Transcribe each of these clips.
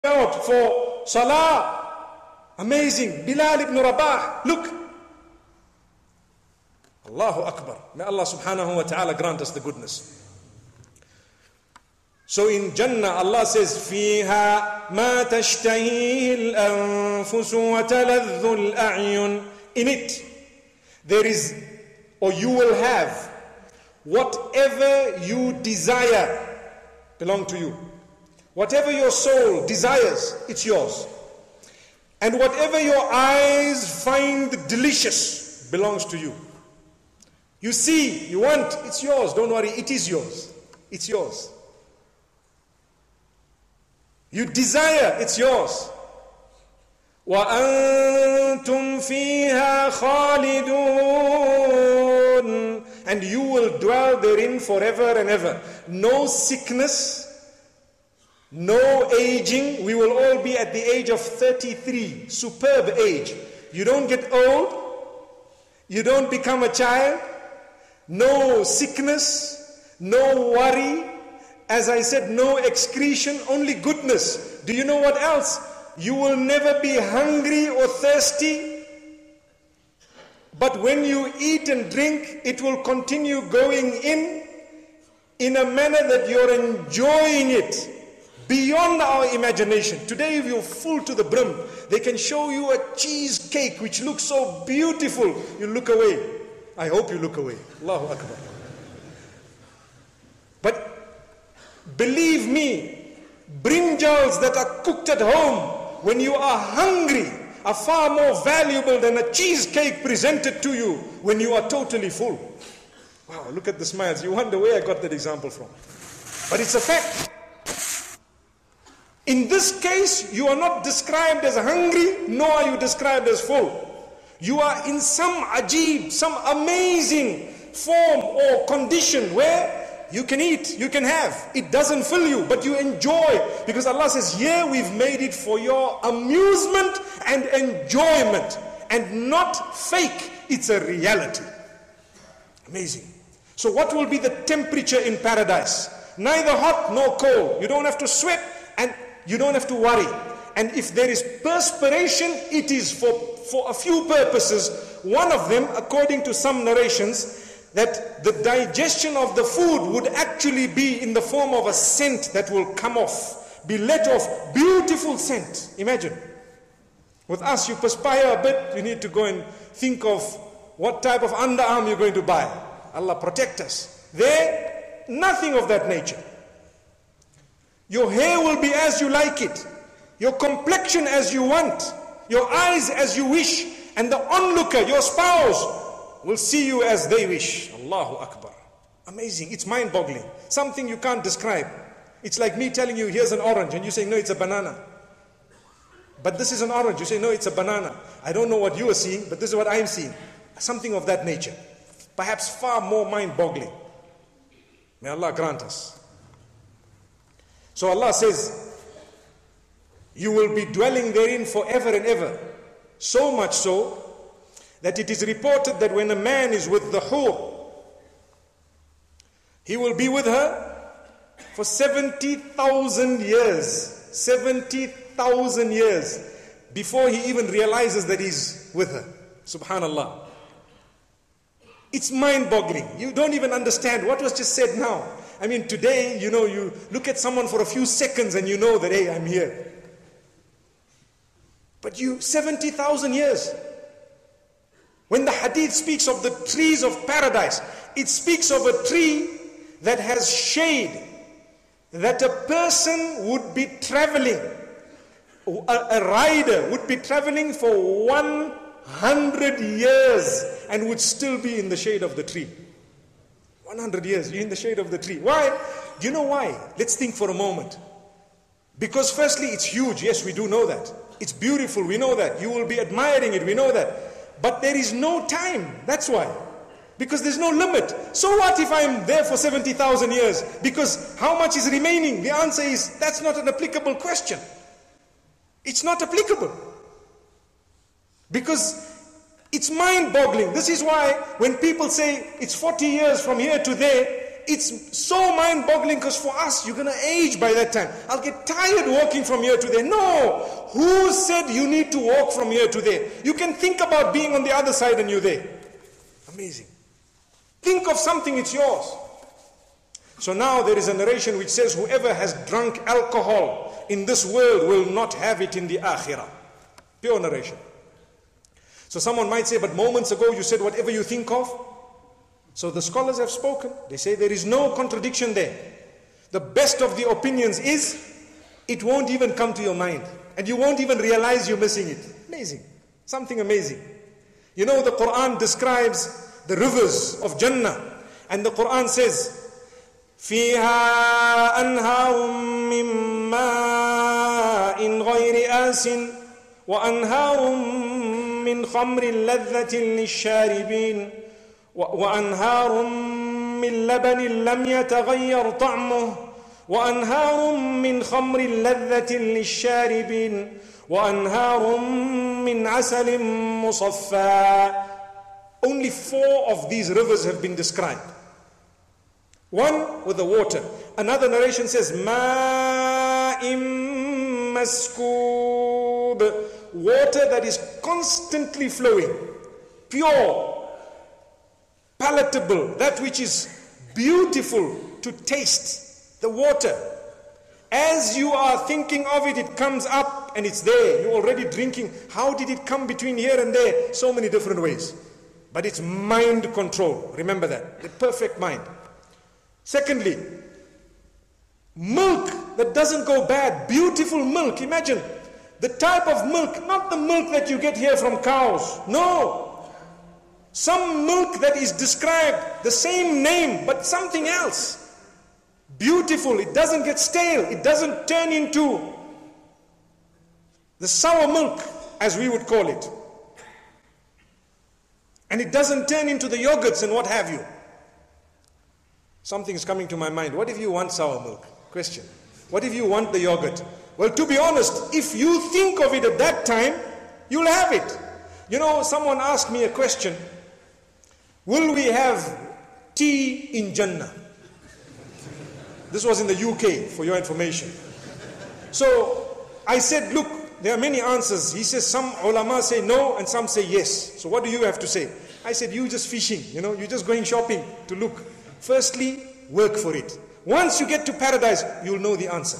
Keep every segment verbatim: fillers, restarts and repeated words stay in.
out for salah. Amazing. Bilal ibn Rabah, look. Allahu Akbar. May Allah subhanahu wa ta'ala grant us the goodness. So in Jannah, Allah says, فِيهَا مَا تَشْتَهِيهِ الْأَنفُسُ وَتَلَذُّ الْأَعْيُنُ. In it, there is, or you will have, whatever you desire belong to you. Whatever your soul desires, it's yours. And whatever your eyes find delicious belongs to you. You see, you want, it's yours. Don't worry, it is yours. It's yours. You desire, it's yours. وَأَنْتُمْ فِيهَا خَالِدُونَ. And you will dwell therein forever and ever. No sickness, no aging. We will all be at the age of thirty-three. Superb age. You don't get old. You don't become a child. No sickness. No worry. As I said, no excretion, only goodness. Do you know what else? You will never be hungry or thirsty. But when you eat and drink, it will continue going in, in a manner that you're enjoying it beyond our imagination. Today, if you're full to the brim, they can show you a cheesecake which looks so beautiful. You look away. I hope you look away. Allahu Akbar. But believe me, brinjals that are cooked at home when you are hungry are far more valuable than a cheesecake presented to you when you are totally full. Wow, look at the smiles. You wonder where I got that example from. But it's a fact. In this case, you are not described as hungry, nor are you described as full. You are in some ajib, some amazing form or condition where you can eat, you can have. It doesn't fill you, but you enjoy. Because Allah says, yeah, we've made it for your amusement and enjoyment. And not fake, it's a reality. Amazing. So what will be the temperature in paradise? Neither hot nor cold. You don't have to sweat and you don't have to worry. And if there is perspiration, it is for, for a few purposes. One of them, according to some narrations, that the digestion of the food would actually be in the form of a scent that will come off, be let off, beautiful scent. Imagine. With us, you perspire a bit, you need to go and think of what type of underarm you're going to buy. Allah protect us. There, nothing of that nature. Your hair will be as you like it, your complexion as you want, your eyes as you wish, and the onlooker, your spouse, will see you as they wish. Allahu Akbar. Amazing. It's mind-boggling. Something you can't describe. It's like me telling you, here's an orange, and you say, no, it's a banana. But this is an orange. You say, no, it's a banana. I don't know what you are seeing, but this is what I'm seeing. Something of that nature. Perhaps far more mind-boggling. May Allah grant us. So Allah says, you will be dwelling therein forever and ever. So much so, that it is reported that when a man is with the hur, he will be with her for seventy thousand years. seventy thousand years before he even realizes that he's with her. Subhanallah. It's mind-boggling. You don't even understand what was just said now. I mean, today, you know, you look at someone for a few seconds and you know that, hey, I'm here. But you, seventy thousand years. When the hadith speaks of the trees of paradise, it speaks of a tree that has shade, that a person would be traveling, a, a rider would be traveling for one hundred years and would still be in the shade of the tree. one hundred years, you're in the shade of the tree. Why? Do you know why? Let's think for a moment. Because firstly, it's huge. Yes, we do know that. It's beautiful. We know that. You will be admiring it. We know that. But there is no time. That's why. Because there's no limit. So what if I'm there for seventy thousand years? Because how much is remaining? The answer is, that's not an applicable question. It's not applicable. Because it's mind-boggling. This is why when people say it's forty years from here to there, it's so mind-boggling because for us, you're going to age by that time. I'll get tired walking from here to there. No! Who said you need to walk from here to there? You can think about being on the other side and you're there. Amazing. Think of something, it's yours. So now there is a narration which says whoever has drunk alcohol in this world will not have it in the akhirah. Pure narration. So someone might say, but moments ago you said whatever you think of. So the scholars have spoken. They say there is no contradiction there. The best of the opinions is, it won't even come to your mind. And you won't even realize you're missing it. Amazing. Something amazing. You know, the Qur'an describes the rivers of Jannah. And the Qur'an says, فِيهَا أَنْهَارٌ مِّن مَّاءٍ غَيْرِ آسٍ وَأَنْهَارٌ مِّنْ خَمْرٍ لَذَّةٍ لِلشَّارِبِينَ وأنهار من لبن لم يتغير طعمه وأنهار من خمر لذة للشاربين وأنهار من عسل مصفى. Only four of these rivers have been described. One with the water. Another narration says ماء مسكوب, water that is constantly flowing, pure, palatable, that which is beautiful to taste, the water. As you are thinking of it, it comes up and it's there. You're already drinking. How did it come between here and there? So many different ways. But it's mind control. Remember that. The perfect mind. Secondly, milk that doesn't go bad. Beautiful milk. Imagine the type of milk, not the milk that you get here from cows. No. Some milk that is described, the same name, but something else. Beautiful, it doesn't get stale, it doesn't turn into the sour milk, as we would call it. And it doesn't turn into the yogurts and what have you. Something's coming to my mind. What if you want sour milk? Question. What if you want the yogurt? Well, to be honest, if you think of it at that time, you'll have it. You know, someone asked me a question. Will we have tea in Jannah? This was in the U K, for your information. So I said, look, there are many answers. He says some ulama say no and some say yes. So what do you have to say? I said, you just fishing, you know, you're just going shopping to look. Firstly, work for it. Once you get to paradise, you'll know the answer.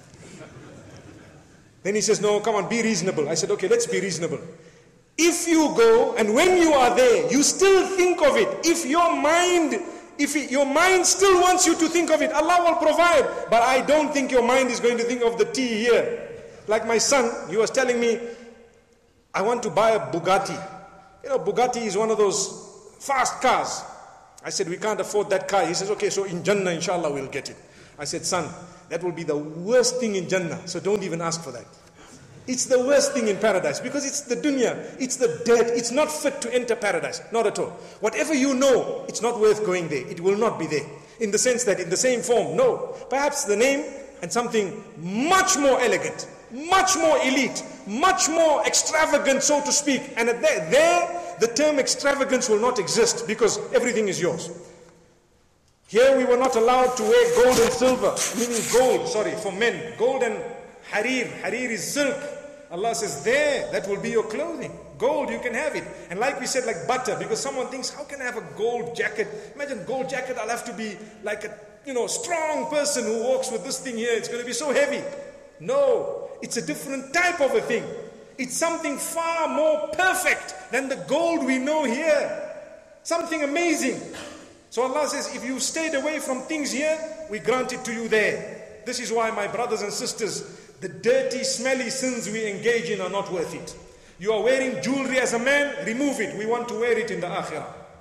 Then he says, no, come on, be reasonable. I said, okay, let's be reasonable. If you go and when you are there, you still think of it. If your mind, if it, your mind still wants you to think of it, Allah will provide. But I don't think your mind is going to think of the tea here. Like my son, he was telling me, I want to buy a Bugatti. You know, Bugatti is one of those fast cars. I said, we can't afford that car. He says, okay, so in Jannah, inshallah, we'll get it. I said, son, that will be the worst thing in Jannah. So don't even ask for that. It's the worst thing in paradise because it's the dunya, it's the dirt, it's not fit to enter paradise, not at all. Whatever you know, it's not worth going there. It will not be there. In the sense that in the same form, no. Perhaps the name and something much more elegant, much more elite, much more extravagant, so to speak. And at there, there, the term extravagance will not exist because everything is yours. Here we were not allowed to wear gold and silver, meaning gold, sorry, for men. Gold and harir. Harir is silk. Allah says, there, that will be your clothing. Gold, you can have it. And like we said, like butter, because someone thinks, how can I have a gold jacket? Imagine gold jacket, I'll have to be like a, you know, strong person who walks with this thing here. It's going to be so heavy. No, it's a different type of a thing. It's something far more perfect than the gold we know here. Something amazing. So Allah says, if you stayed away from things here, we grant it to you there. This is why, my brothers and sisters, the dirty, smelly sins we engage in are not worth it. You are wearing jewelry as a man, remove it. We want to wear it in the akhirah.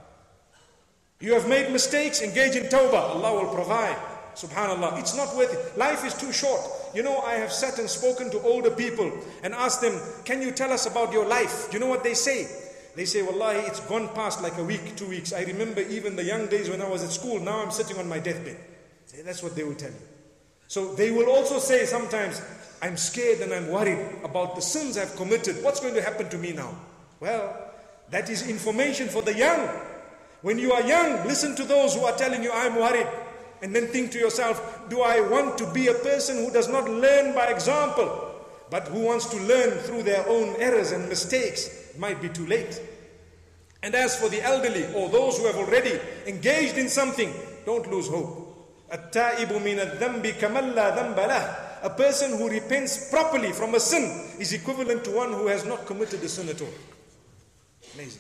You have made mistakes, engage in tawbah. Allah will provide. Subhanallah. It's not worth it. Life is too short. You know, I have sat and spoken to older people and asked them, can you tell us about your life? Do you know what they say? They say, wallahi, it's gone past like a week, two weeks. I remember even the young days when I was at school. Now I'm sitting on my deathbed. That's what they will tell you. So they will also say sometimes, I'm scared and I'm worried about the sins I've committed. What's going to happen to me now? Well, that is information for the young. When you are young, listen to those who are telling you, I'm worried. and then think to yourself, do I want to be a person who does not learn by example, but who wants to learn through their own errors and mistakes? It might be too late. And as for the elderly or those who have already engaged in something, don't lose hope. التائب من الذنب كمن لا ذنب له. A person who repents properly from a sin is equivalent to one who has not committed a sin at all. Amazing.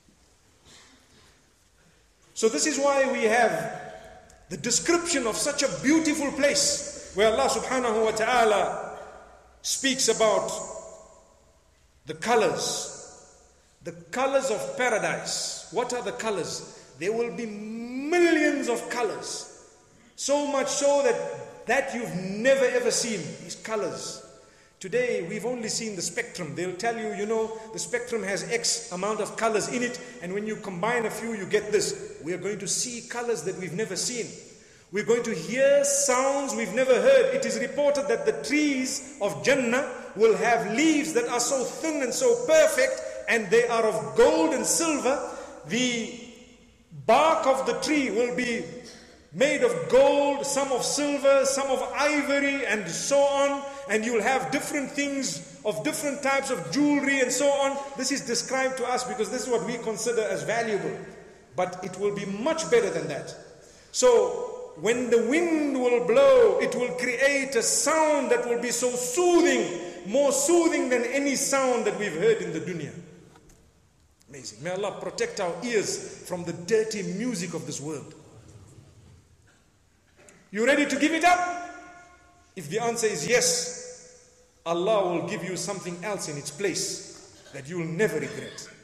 So this is why we have the description of such a beautiful place where Allah subhanahu wa ta'ala speaks about the colors. The colors of paradise. What are the colors? There will be millions of colors. So much so that, that you've never ever seen these colors. Today we've only seen the spectrum. They'll tell you, you know, the spectrum has X amount of colors in it, and when you combine a few, you get this. We are going to see colors that we've never seen. We're going to hear sounds we've never heard. It is reported that the trees of Jannah will have leaves that are so thin and so perfect, and they are of gold and silver. The bark of the tree will be made of gold, some of silver, some of ivory, and so on. And you'll have different things of different types of jewelry and so on. This is described to us because this is what we consider as valuable. But it will be much better than that. So when the wind will blow, it will create a sound that will be so soothing, more soothing than any sound that we've heard in the dunya. Amazing. May Allah protect our ears from the dirty music of this world. You ready to give it up? If the answer is yes, Allah will give you something else in its place that you will never regret.